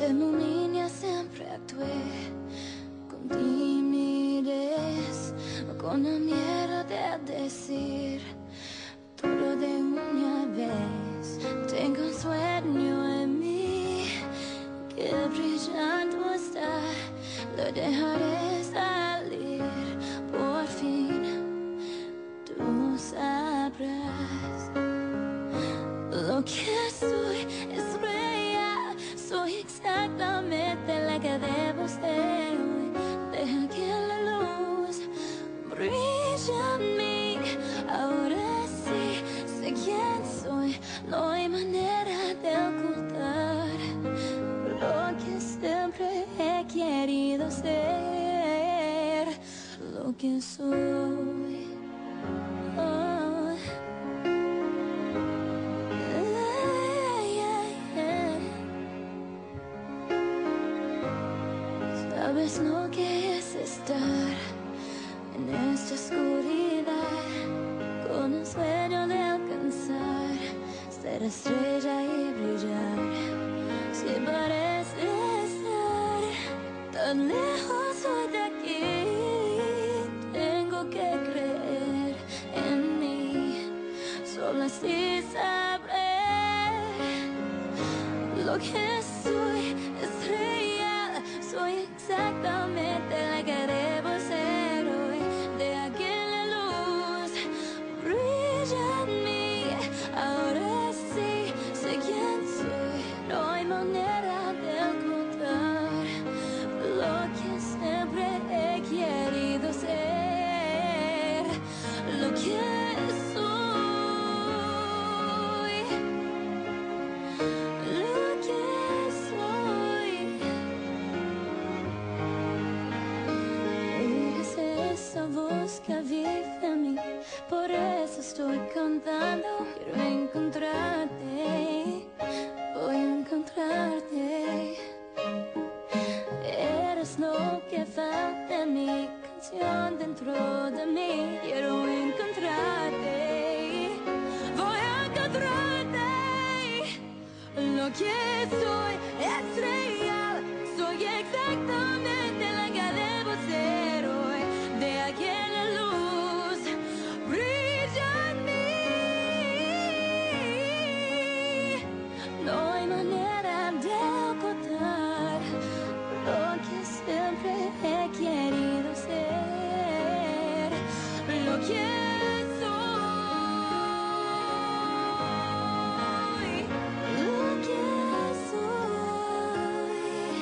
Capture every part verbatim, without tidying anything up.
Como niña siempre actué con timidez, con el miedo de decir todo de una vez. Tengo un sueño en mí que brillando está, lo dejaré salir por fin. Tú sabrás lo que soy, es real, soy exactamente la que debo ser hoy. Deja que la luz brille en mí, ahora sí sé quién soy. No hay manera de ocultar lo que siempre he querido ser, lo que soy. Oh. Sabes lo que es estar en esta oscuridad, con el sueño de alcanzar, ser estrella y brillar. Si parece estar tan lejos hoy de aquí, tengo que creer en mí, solo así sabré lo que soy, es real, soy exactamente la que debo ser hoy. Deja que la luz brille en mí, ahora sí sé quién soy. No hay manera de ocultar lo que siempre he querido ser, lo que soy, lo que soy. Es esa voz que vive en mí, por eso estoy cantando. Quiero encontrarte, voy a encontrarte. Eres lo que falta en mi canción dentro de mí. Quiero encontrarte, voy a encontrarte. Lo que soy es real, soy exactamente la que debo ser hoy. Deja que la luz brille en mí, no hay manera de ocultar lo que siempre he querido ser, lo que soy, lo que soy.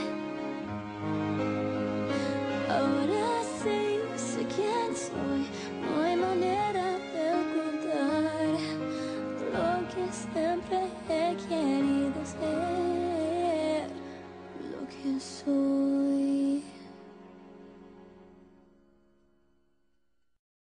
Ahora sí sé quién soy, no hay manera de ocultar lo que siempre he querido ser, lo que soy.